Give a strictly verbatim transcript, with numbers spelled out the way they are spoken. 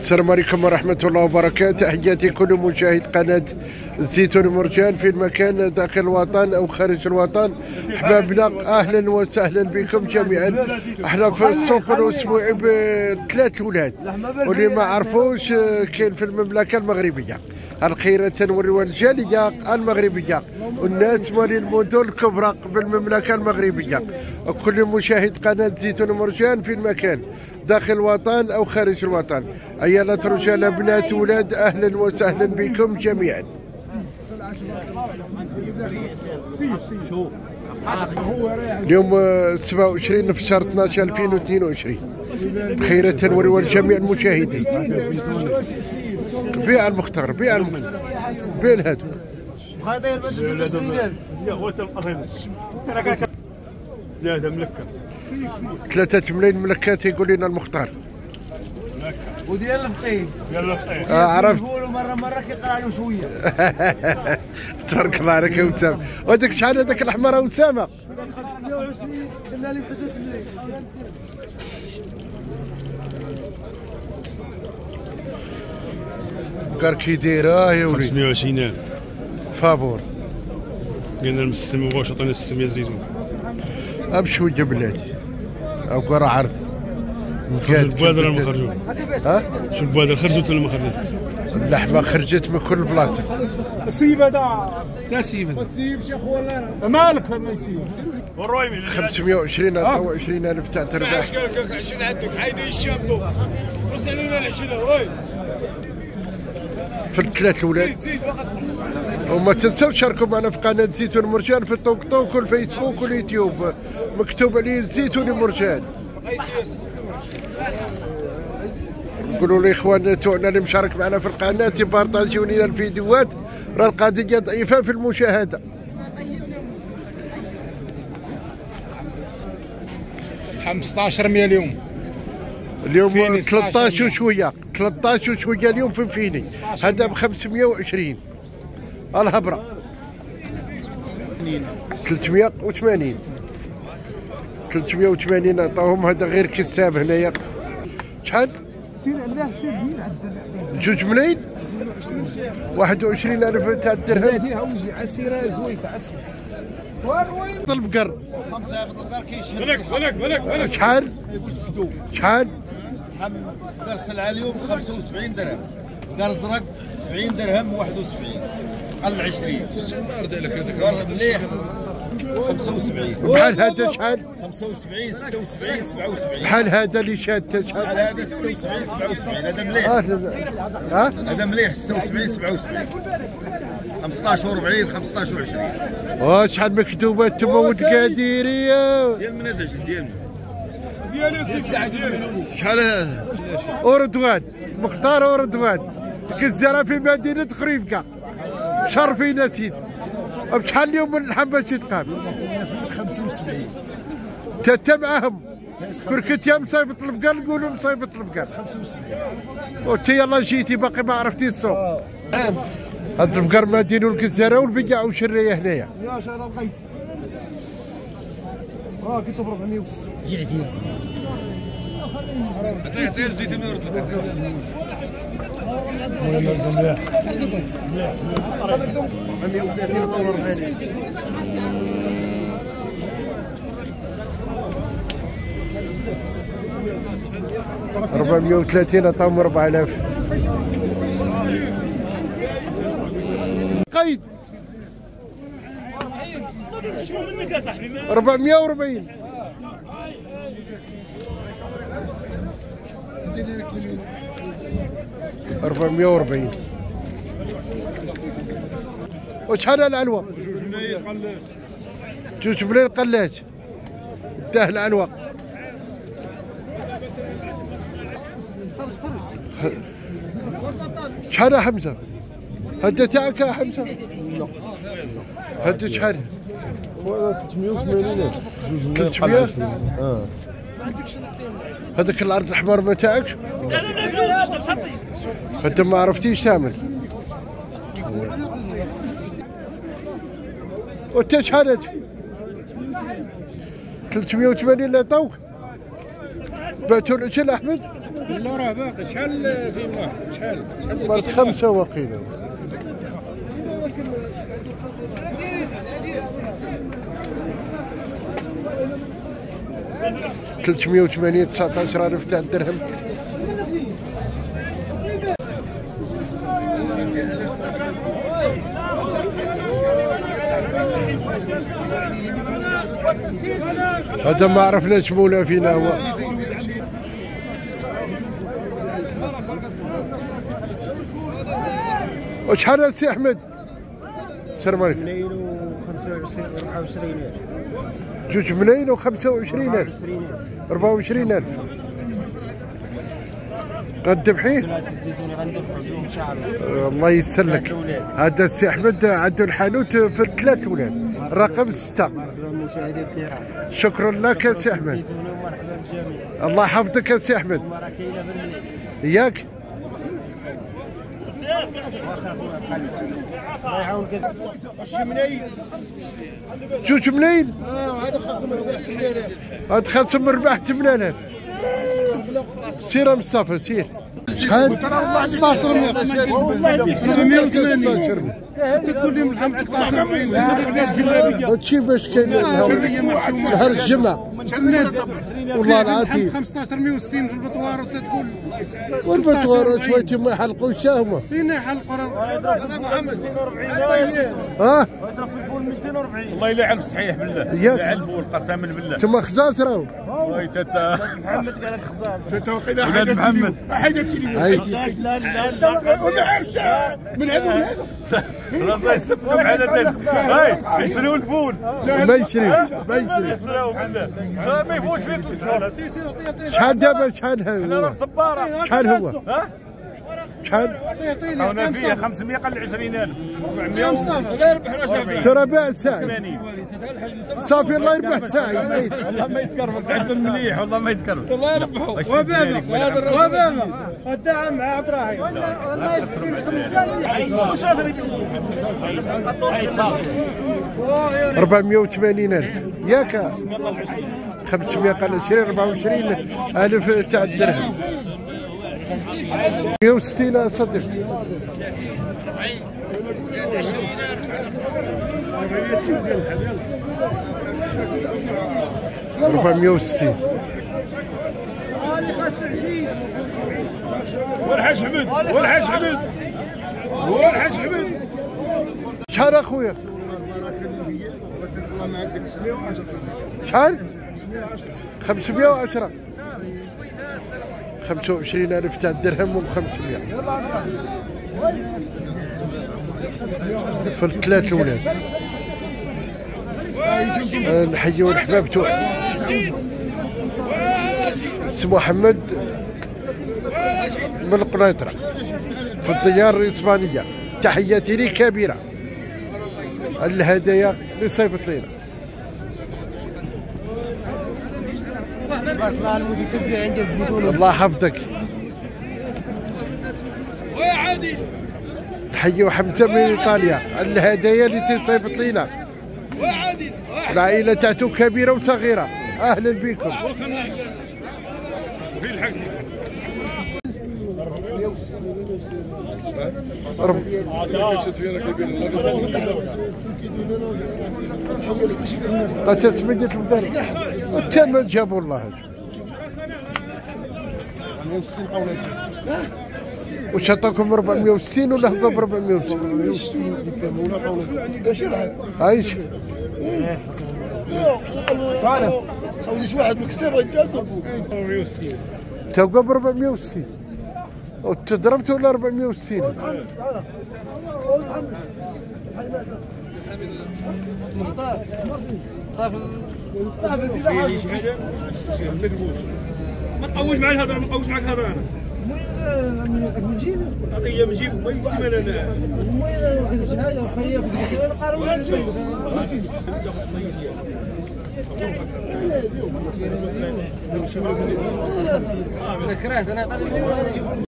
السلام عليكم ورحمة الله وبركاته. تحياتي كل مشاهد قناة الزيتون مرجان في المكان داخل الوطن أو خارج الوطن. أحبابنا أهلا وسهلا بكم جميعا. احنا في السوق الأسبوعي بثلاث ولاد، واللي ما عرفوش كاين في المملكة المغربية الخيرة والجالية المغربية والناس مال المدن الكبرى بالمملكة المغربية. كل مشاهد قناة زيتون مرجان في المكان داخل الوطن أو خارج الوطن، عيالة رجال بنات ولاد، أهلا وسهلا بكم جميعا. اليوم سبعة وعشرين في شهر اثناش ألفين واثنين وعشرين، خيرة والجميع المشاهدين. بيع المختار بيع المختار بيع الهدو ثلاثة ملكة ثلاثة ملايين ملكات يقول لنا المختار. وديال الفقيه ديال الفقيه آه عرفت. نقولوا مره مره كيقرا له شويه. تبارك الله عليك يا اسامه. وهذاك شحال هذاك الاحمر اسامه؟ خمسمية وعشرين قلنا لي ثلاثة ملايين. كار كي دايره يا وليدي؟ خمسمية وعشرين ألف فابور. قلنا المستمع واش عطينا الستمية زيتون. امشي وجه بلاتي او قرا عرض شو البوادر ما خرجوا؟ ها؟ شو البوادر خرجت ولا ما خرجت؟ اللحمه خرجت من كل بلاصه. السيب هذا تاسيب ما تسيبش يا خويا مالك ما يسيب والرويمي خمسمية وعشرين أو عشرين ألف تاع تربح. علاش قال لك عشرين عندك حيدي الشام دو بس علينا العشرين وي في الثلاث ولاد. زيد زيد باقي وما تنساوش تشاركوا معنا في قناه زيتون مرجان في التوك توك والفيسبوك واليوتيوب، مكتوب عليه زيتون مرجان. باقي سياسي. نقولوا لاخواننا تاعنا اللي مشارك معنا في القناه يبارطاجيو لنا الفيديوهات، راه القضيه ضعيفه في المشاهده. خمسطاش مية اليوم اليوم ثلاثطاش وشويه ثلاثطاش وشويه اليوم في فيني، هذا ب خمسمية وعشرين. الهبره ثلاثمية وثمانين ثلاثمية وثمانين عطاهم، هذا غير كساب هنايا. شحال؟ سير علاه سير دين عندنا جوج ملايين واحد وعشرين ألف تاع الدرهم. هذه هاوجي عسيره زويفه عسيره البقر خمسة البقر كيشهد ولك ولك ولك ولك شحال؟ شحال؟ بقر سلعة اليوم خمسة وسبعين درهم، بقر زرق سبعين درهم واحد وسبعين قل عشرين. بقر مليح خمسة وسبعين. بحال هذا شحال؟ خمسة وسبعين ستة وسبعين سبعة وسبعين. بحال هذا اللي شاد شحال؟ هذا ستة وسبعين سبعة وسبعين. هذا مليح. ها؟ هذا مليح ستة وسبعين سبعة وسبعين. خمسطاش وأربعين خمسطاش وعشرين. اه شحال مكتوبه تما والقاديريه ديال من هذا ديال ديالي ديالي شحال هذا؟ وردوان مختار وردوان كزاره في مدينه خريفكا. شرفينا سيدي. بشحال اليوم من اللحم باش يتقام؟ خمسة وسبعين. تا معاهم كركت يا مصيفط البقال نقولوا مصيفط البقال. خمسة وسبعين. وانت يلا جيتي باقي ما عرفتي السوق. هاد البقر مادينو الكزاره والبقاع وشريه هنايا. يا شارع القيس راه كنتو ب أربعمية وستين جي دير زيت من أربعمية وثلاثين عطاهم أربعة آلاف. قيد أربعمية وأربعين. أربعمية وأربعين. وشحال العلوة؟ جوج ملايين قلاش جوج ملايين قلاش. داه العلوة. شحال يا حمزة؟ هدا تاعك يا حمزة؟ هدا شحال؟ ثلاثمية وثمانين جوج ملايين ثلاثمية؟ اه هذاك العرض الاحمر ما تاعكش؟ انت ما عرفتيش تعمل. وانت شحال هادشي؟ ثلاثمية وثمانين اللي عطاوك؟ بعتو العجل احمد؟ لا راه باقي شحال فيه واحد شحال مرت خمسة وقيلة. ثلاثمية وثمانين تسعطاش ألف تاع الدرهم. هذا ما عرفناش مولا فينا هو. وشحال السي احمد؟ السلام عليكم. ملايين وخمسة وعشرين أربعة وعشرين ألف. جوج ملايين وخمسة وعشرين ألف. أربعة وعشرين ألف. غتذبحيه؟ ثلاث الزيتوني غنذبحو بهم ان شاء الله. الله يسر لك. هذا السي احمد عنده الحانوت في ثلاث ولاد. رقم ستة. مرحبا المشاهدين الكرام. شكرا لك يا سي احمد. الزيتوني ومرحبا بالجميع. الله يحفظك يا سي احمد. راه كاينه بالليل. ياك؟ الله يعاونك. شي ملايين. جوج ملايين؟ اه هذا خاصم ربح ثمانية آلاف. هاد خاصم ربح ثمانية آلاف. سير مصطفى سير. شحال؟ ستة عشر والله ثلاثمية وثمانين. تقول لي من ثلاثة وأربعين. هادشي باش كاين نهار الجمعة. والله العظيم خمسطاش مية وستين في البطوار وتقول والبطوار شويتي ما يحلقوش هما. فين يحلقوا مئتين وأربعين. اه يضرب في الفول مئتين وأربعين. والله الا يعلف صحيح بالله ياك؟ لا الفول قسما بالله تما خزاز راهو. والله تتا محمد قال لك خزاز. ولاد محمد هاي لا لا لا من هذا الله يسفكم على الناس. هاي يشريوا الفول ما يشريوش ما يشريوش. يشريوا بالله ما يفوتش فيه ثلاث شهور. شحال دابا شحال انا راه هو؟ صباره شحال هو؟ ها شحال؟ هنا فيه خمسمية قل عشرين ألف أربعمية ترى باع ساعي صافي. الله يربح ساعي. والله ما يتكرفس عندهم مليح والله ما يتكرفس. الله يربحوا وبابا وبابا الدعم مع عطراهي. أربعمية وثمانين ألف ياك؟ خمسمية قل عشرين أربعة وعشرين ألف تاع الدرهم. مئة وستين يا صديق. أربعمية وستين. والحاج حمد والحاج حمد والحاج حمد. شحال اخويا؟ شحال؟ خمسمية وعشرة. خمسة وعشرين ألف تاع الدرهم و خمسمية في الثلاث ولاد. نحيو الحباب تاعو سي محمد من القنيطرة في الديار الإسبانية. تحياتي لي كبيرة. الهدايا لصيف طيلة. الله يحفظك. تحيوا حمزة من إيطاليا. الهدايا اللي تصيف طيلة. العائلة تاعتو كبيرة وصغيرة. أهلا بكم. قد تسمية الدار الثمن جابوا الله. وش عطاكم أربعمية وستين ولا هبه ب أربعمية وستين؟ عايش سويت واحد مكسب يتقدم توقف ب أربعمية وستين وتضربت ولا أربعمية وستين؟ ما تقوش معي هذا ما تقوش معك هذا انا نجيب هي بنجيب ما يقسم انا ذكرت انا